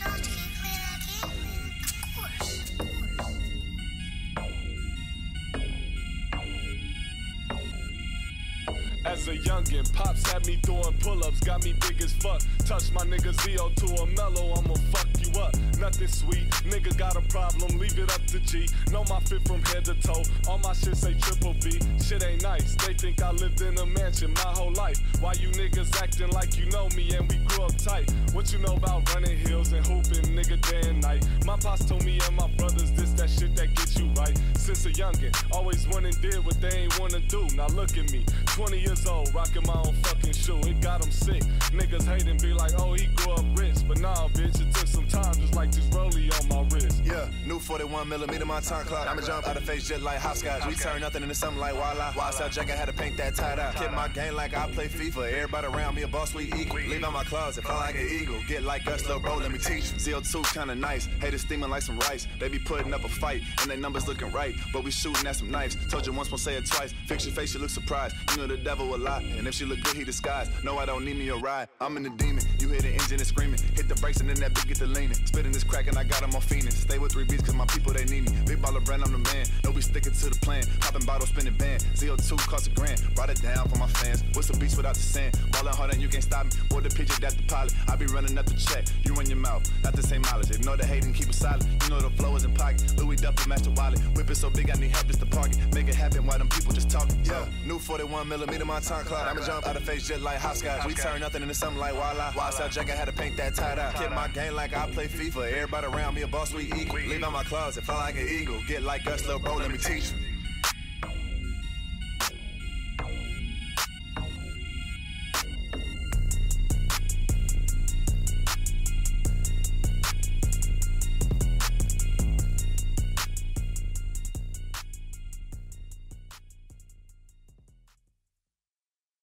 As a youngin', pops had me doing pull-ups, got me big as fuck. Touch my nigga Zio to a mellow, I'ma fuck you up. Nothing sweet, nigga got a problem, leave it up to G. Know my fit from head to toe, all my shit say triple B. Shit ain't nice, they think I lived in a mansion my whole life. Why you niggas acting like you know me and we grew up tight? What you know about running hills and hooping, nigga, day and night? My pops told me and my brothers, this that shit that gets you right. Since a youngin', always went and did what they ain't wanna do. Now look at me, 20 years old, rocking my own fucking shoe. It got them sick. Niggas hate and be like, oh, he grew up rich. But nah, bitch, it took some time, just like this rollie on my wrist. Yeah, new 41mm, my time clock. I'ma jump out of face just like hopscotch. We turn nothing into something like Walla. YSL jacket had to paint that tie-dye. Keep my game like I play FIFA. Everybody around me a boss, we equal. Leave out my closet, fly like an eagle. Get like us, little bro, let me teach them. CO2 kinda nice, haters steaming like some rice. They be putting up a fight, and their numbers looking right. But we shooting at some knives. Told you once, won't say it twice. Fix your face, you look surprised. You know the devil will lie. And if she look good, he disguised. No, I don't need me a ride. I'm in the demon. You hear the engine and screaming. Hit the brakes and then that bitch get the leaning. Spitting this crack and I got him on fiending. Stay with 3 beats cause my people they need me. Big baller brand, I'm the man. No, we sticking to the plan. Popping bottles, spinning band. CO2 cost $1,000. Brought it down for my fans. What's the beach without the sand? Ballin' hard and you can't stop me. Boy, the picture, that's the pilot. I be running up the check. You run your mouth. Not the same mileage. Ignore the hate and keep it silent. You know the flow is in pocket. Louis Duffy, Master Wallet. Whip it so big I need help just to park it. Make it happen while them people just talking. Yeah, new 41mm, my time clock. I'ma jump out of face just like hopscotch. We turn nothing into something like Walla. YSL jacket had to paint that tie-dye. Keep my game like I play FIFA. Everybody around me a boss, we equal. Leave out my closet, fly like an eagle. Get like us, little bro, let me teach you.